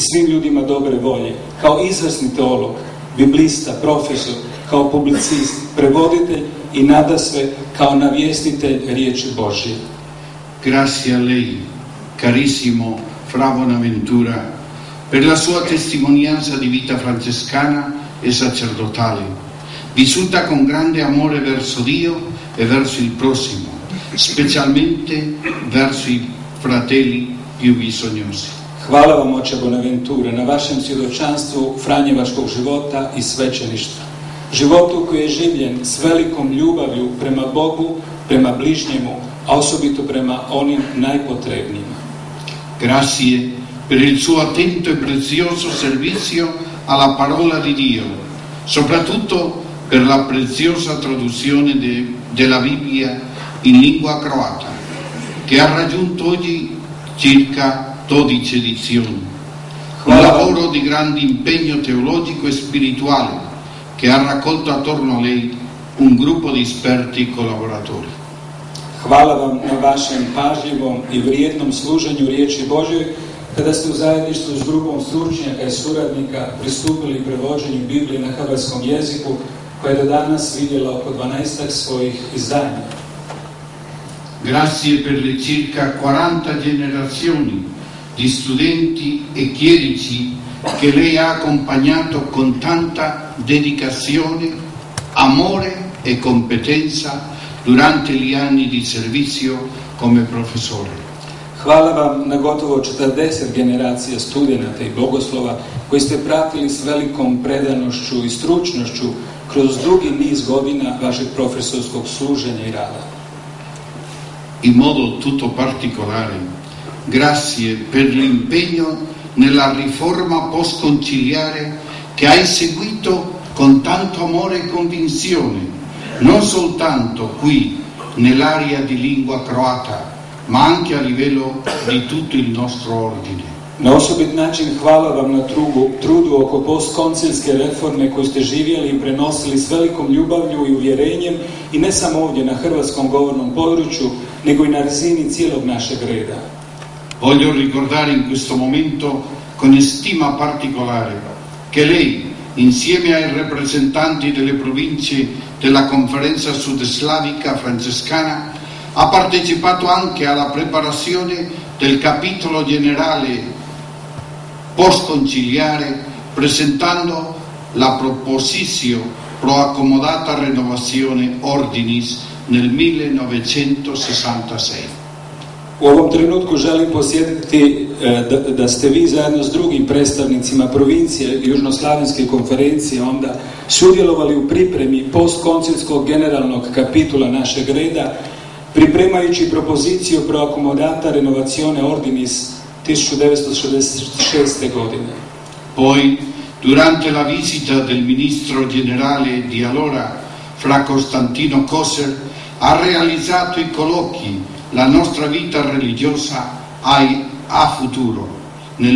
svim ljudima dobre volje, kao izvrsni teolog, biblista, profesor, kao publicist, prevoditelj i nadasve kao navjestitelj riječi Božje. Grazie a lei, carissimo Fra Bonaventura, per la sua testimonianza di vita francescana e sacerdotale, vissuta con grande amore verso Dio e verso il prossimo, specialmente verso i fratelli più bisognosi. Hvala vam, oče Bonaventure, na vašem svjedočanstvu franjevačkog života i svećeništva. Životu koji je življen s velikom ljubavlju prema Bogu, prema bližnjemu, a osobito prema onim najpotrebnijima. Grazie per il suo attento e prezioso servizio alla parola di Dio, soprattutto per la preziosa traduzione della Bibbia in lingua croata, che ha raggiunto oggi circa 12 edizioni. Un lavoro di grande impegno teologico e spirituale che ha raccolto attorno a lei un gruppo di esperti collaboratori. Hvala vam na vašem pažljivom i vrijednom služenju riječi Božjoj, kada ste u zajedništvu s grupom stručnjaka i suradnika pristupili prevođenju Biblije na hrvatskom jeziku, koja je do danas vidjela oko 12 svojih izdanja. Grazie per le circa 40 generazioni di studenti e chierici che lei ha accompagnato con tanta dedicazione, amore e competenza durante gli anni di servizio come professore. Hvala vam na gotovo 40 generacija studenata i bogoslova koji ste pratili s velikom predanošću i stručnošću kroz dugi niz godina vašeg profesorskog služenja i rada. In modo tutto particolare, grazie per l'impegno nella riforma post-conciliare che hai seguito con tanto amore e convinzione, non soltanto qui nell'area di lingua croata, ma anche a livello di tutto il nostro ordine. Na osobit način hvala vam na trudu oko postkoncilske reforme koju ste živjeli i prenosili s velikom ljubavlju i uvjerenjem, i ne samo ovdje na hrvatskom govornom području, nego i na razini cijelog našeg reda. Voglio ricordare in questo momento con stima particolare che lei, insieme ai rappresentanti delle province della Conferenza Sudslavica Francescana, ha partecipato anche alla preparazione del capitolo generale post-conciliare, presentando la proposizione pro accomodata rinnovazione ordinis nel 1966. U ovom trenutku želim posjetiti da ste vi zajedno s drugim predstavnicima provincije Južnoslavenske konferencije onda sudjelovali u pripremi postkoncilskog generalnog kapitula našeg reda, pripremajući propoziciju pro accomodata rinnovazione ordinis 1966. godine. Poi, durante la visita del ministro generale di allora, Fra Costantino Coser, ha realizzato i colloqui La nostra vita religiosa a futuro nel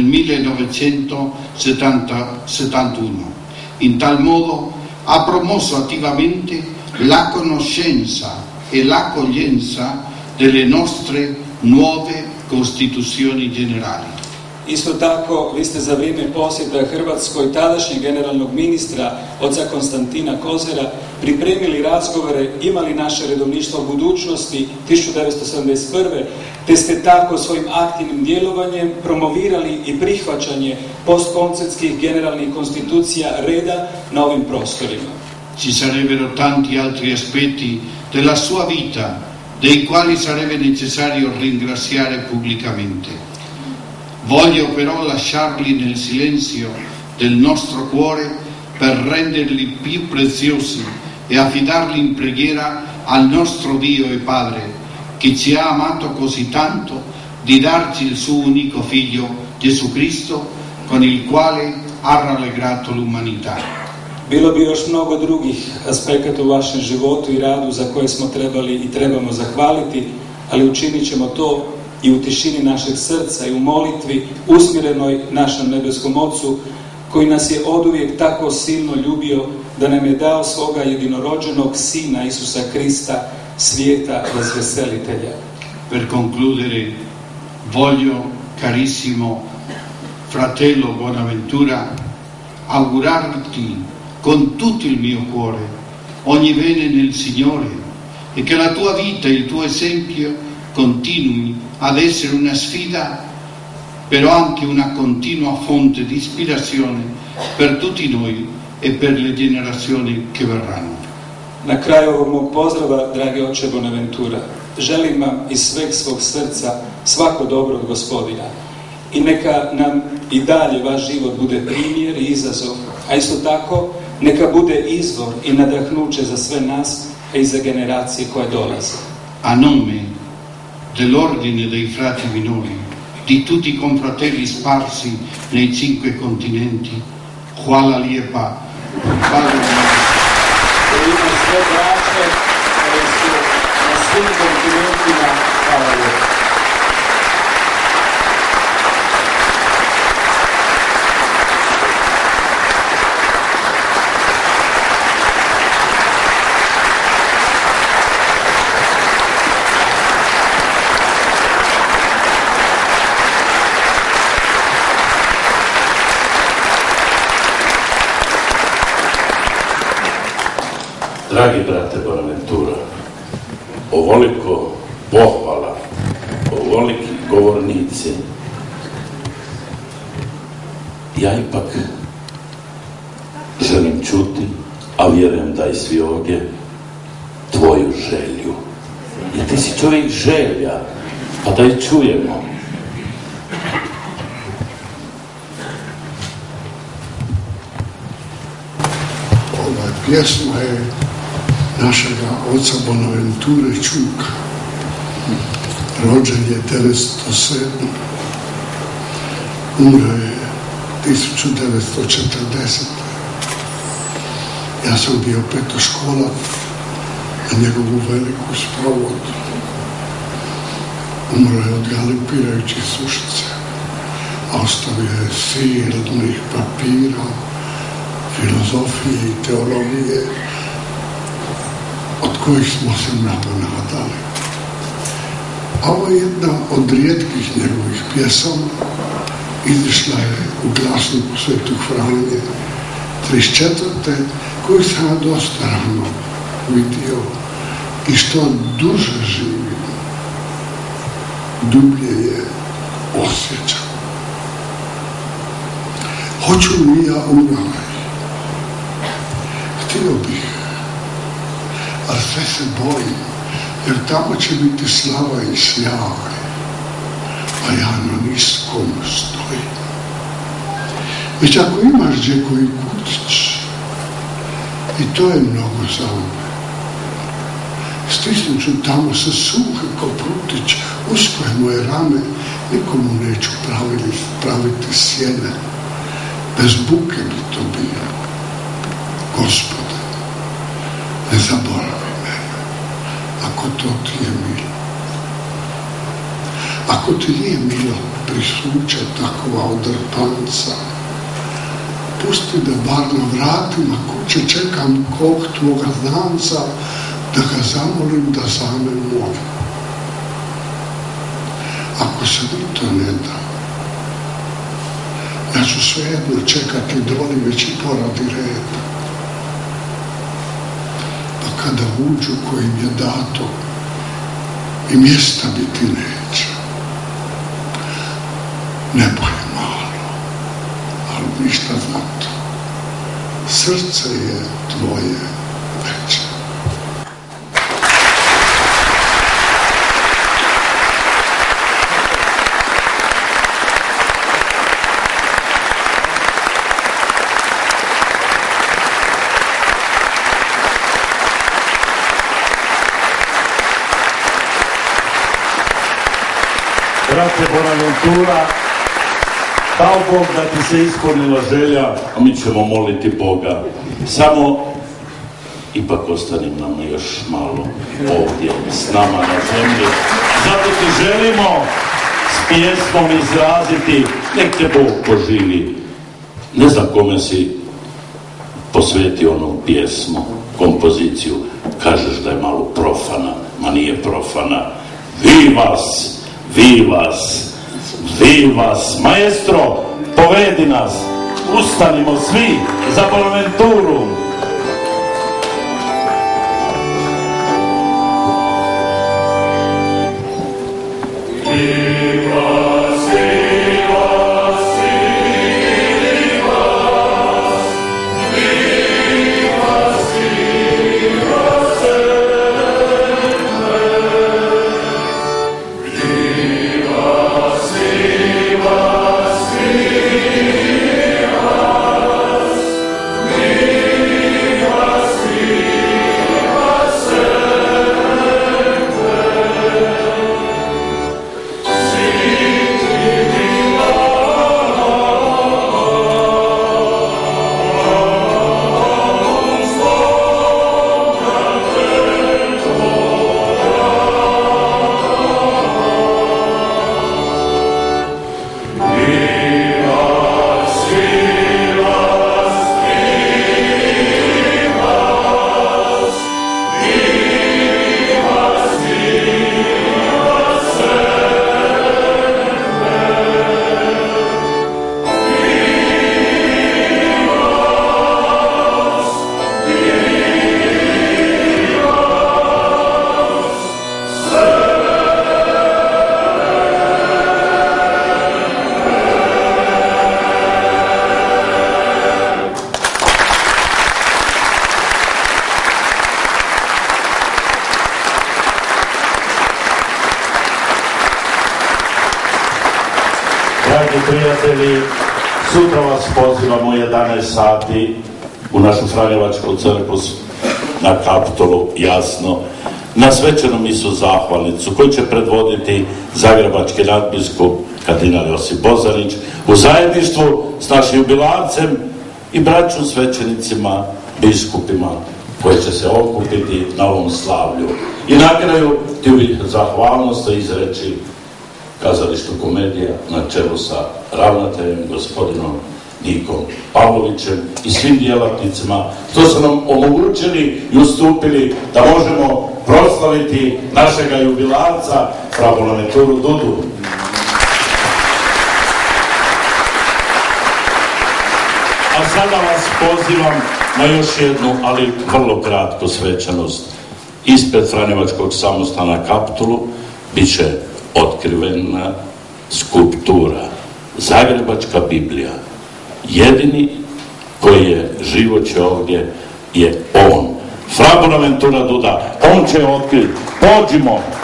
1971. In tal modo ha promosso attivamente la conoscenza e l'accoglienza delle nostre nuove Costituzioni generali. Isto tako, vi ste za vrijeme posjeta Hrvatskoj tadašnjeg generalnog ministra oca Konstantina Kozera pripremili razgovore imali naše redovništvo u budućnosti 1971. te ste tako svojim aktivnim djelovanjem promovirali i prihvaćanje postkoncilskih generalnih konstitucija reda na ovim prostorima. Ci sarebbero tanti altri aspetti della sua vita dei quali sarebbe necessario ringraziare pubblicamente. Voglio però lasciarli nel silenzio del nostro cuore per renderli più preziosi e affidarli in preghiera al nostro Dio e Padre, che ci ha amato così tanto di darci il suo unico figlio Gesù Cristo, con il quale ha rallegrato l'umanità. Bilo bi još mnogo drugih aspekata u vašem životu i radu za koje smo trebali i trebamo zahvaliti, ali učinit ćemo to i u tišini našeg srca i u molitvi usmjerenoj našem nebeskom Ocu, koji nas je oduvijek tako silno ljubio da nam je dao svoga jedinorođenog Sina Isusa Krista, svijeta razveselitelja. Per concludere, voglio, carissimo fratello Bonaventura, augurarti con tutto il mio cuore ogni bene nel Signore e che la tua vita e il tuo esempio continui ad essere una sfida, però anche una continua fonte di ispirazione per tutti noi e per le generazioni che verranno. Na kraju ovog mog pozdrava, dragi oče Bonaventura, želim vam iz sveg svog srca svako dobro od Gospodina. I neka nam i dalje vaš život bude primjer i izazov, a isto tako neka bude izvor i nadahnuće za sve nas, a i za generacije koje dolaze. A nome dell'ordine dei frati minori, di tutti i confratelli sparsi nei 5 continenti, hvala lijepa, U ime sve braće koje su na svim kontinentima, hvala lijepa. Dragi brate Bonaventura, ovoliko pohvala, ovoliki govornici, ja ipak želim čuti, a vjerujem da i svi ovdje, tvoju želju. Jer ti si čovjek želja, pa da je čujemo. Ova pjesma je našega oca Bonaventure Čuka. Rođen je 1907. Umro je 1940. Ja sam bio petoškolac na njegovu veliku sprovodu. Umro je od galopirajuće sušice, a ostavio je silnih papira, filozofije i teologije, od kojih smo se mnogo nadali. A ovo je jedna od rijetkih njegovih pjesama, izišla je u glasniku Svetog Franje 34. koju sam ja dosta rano vidio i što duže živim, dublje je osjećam. Hoću li ja u raj? Htio bih, ali sve se bojim, jer tamo će biti slava i sjaj, a ja na niskom stojim. Već ako imaš gdje koji kutić, i to je mnogo za me. Stisnut ću tamo sa suhe ko prutić, uskoje moje rame, nikomu neću praviti sjene. Bez buke bi to bilo. Gospode, ne zaboravi mene, ako to ti je milo. Ako ti nije milo prisuće takova odrpanca, pusti da bar na vratima kuće čekam kog tvoga znanca, da ga zamolim da za me moli. Ako se mi to ne da, ja ću svejedno čekati doli već i poradi reda. Pa kada uđu kojim je dato, i mjesta biti neće. Nebo je malo, ali ništa zato. Srce je tvoje veće. Brate Bonaventura, dao Bog da ti se ispunila želja, a mi ćemo moliti Boga. Samo ipak ostani nam još malo ovdje s nama na zemlji. Zato ti želimo s pjesmom izraziti, nek te Bog poživi. Ne znam kome si posvetio onu pjesmu, kompoziciju. Kažeš da je malo profana, ma nije profana. Vivas, vivas, vivas, maestro, povedi nas, ustanimo svi za Bonaventuru. Dragi prijatelji, sutra vas pozivamo u 11 sati u našu Franjevačku crkvu na Kaptolu, jasno, na svečanu misu zahvalnicu koju će predvoditi zagrebački nadbiskup kardinal Josip Bozanić u zajedništvu s našim jubilarcem i braćom svećenicima, biskupima koji će se okupiti na ovom slavlju. I na kraju htio bih zahvalnost izreći Kazalištu Komedija na čelu sa ravnateljem gospodinom Nikom Pavlovićem i svim djelatnicima što su nam omogućili i ustupili da možemo proslaviti našega jubilarca fra Bonaventuru Dudu. A sada vas pozivam na još jednu, ali vrlo kratku svečanost. Ispred Franjevačkog samostana Kaptolu bit će otkrivena skulptura Zagrebačka Biblija. Jedini koji je živoće ovdje je on, fra Bonaventura Duda. On će otkriti. Pođimo!